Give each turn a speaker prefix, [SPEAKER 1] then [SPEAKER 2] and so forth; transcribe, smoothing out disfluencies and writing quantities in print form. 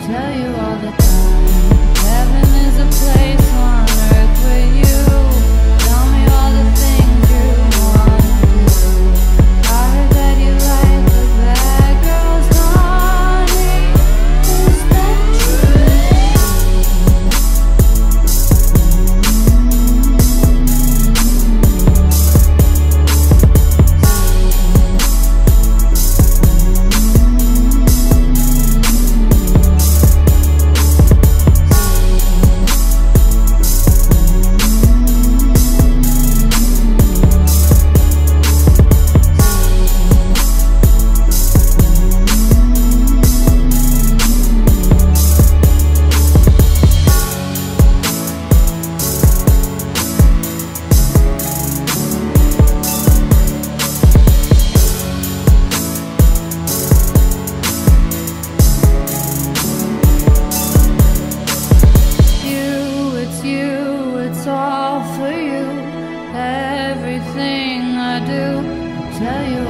[SPEAKER 1] tell you all the time. Heaven is a place on earth with you. Tell me all the things you wanna do. I heard that you like the bad girls, honey. Is that all for you? Everything I do, I tell you